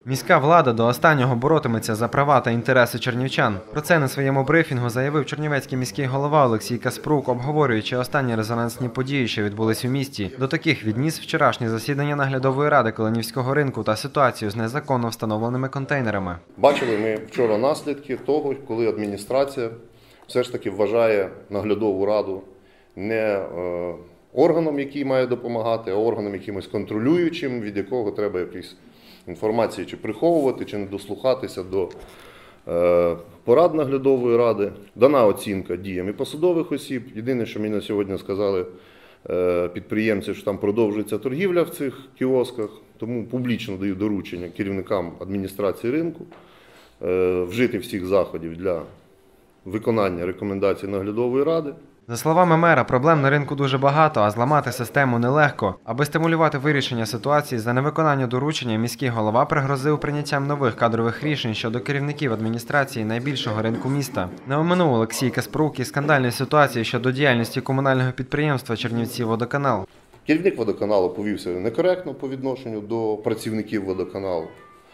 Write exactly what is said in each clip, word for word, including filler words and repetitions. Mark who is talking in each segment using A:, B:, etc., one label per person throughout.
A: Міська влада до останнього боротиметься за права та інтереси чернівчан. Про це на своєму брифінгу заявив чернівецький міський голова Олексій Каспрук, обговорюючи останні резонансні події, що відбулись у місті. До таких відніс вчорашнє засідання наглядової ради Калинівського ринку та ситуацію з незаконно встановленими контейнерами.
B: Бачили ми вчора наслідки того, коли адміністрація все ж таки вважає наглядову раду не е, органом, який має допомагати, а органом якимось контролюючим, від якого треба якісь інформації чи приховувати, чи не дослухатися до е, порад наглядової ради. Дана оцінка діям і посадових осіб. Єдине, що мені на сьогодні сказали е, підприємці, що там продовжується торгівля в цих кіосках, тому публічно даю доручення керівникам адміністрації ринку е, вжити всіх заходів для виконання рекомендацій наглядової ради.
A: За словами мера, проблем на ринку дуже багато, а зламати систему нелегко. Аби стимулювати вирішення ситуації за невиконання доручення, міський голова пригрозив прийняттям нових кадрових рішень щодо керівників адміністрації найбільшого ринку міста. Не оминув Олексій Каспрук і скандальної ситуації щодо діяльності комунального підприємства «Чернівцівводоканал».
B: Керівник водоканалу повівся некоректно по відношенню до працівників водоканалу.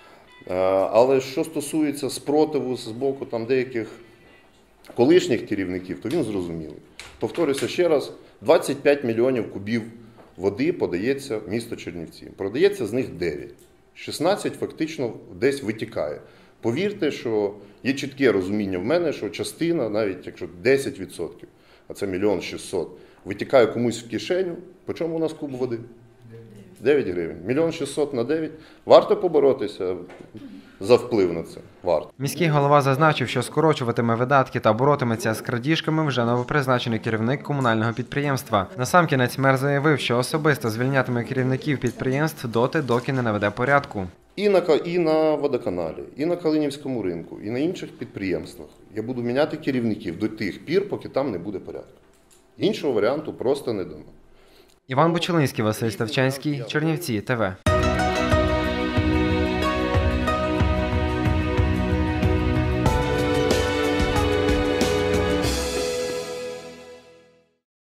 B: Але що стосується спротиву з боку там деяких колишніх керівників, то він зрозумілий. Повторюся ще раз, двадцять п'ять мільйонів кубів води подається в місто Чернівці. Продається з них дев'ять. шістнадцять фактично десь витікає. Повірте, що є чітке розуміння в мене, що частина, навіть якщо десять відсотків, а це мільйон шістсот, витікає комусь в кишеню. По чому у нас куб води? дев'ять гривень. Мільйон шістсот на дев'ять. Варто поборотися за вплив на це? Варто.
A: Міський голова зазначив, що скорочуватиме видатки та боротиметься з крадіжками вже новопризначений керівник комунального підприємства. Насамкінець мер заявив, що особисто звільнятиме керівників підприємств доти, доки не наведе порядку.
B: І на, і на водоканалі, і на Калинівському ринку, і на інших підприємствах я буду міняти керівників до тих пір, поки там не буде порядку. Іншого варіанту просто не дано.
A: Іван Бочелинський, Василь Ставчанський, Чернівці ТВ.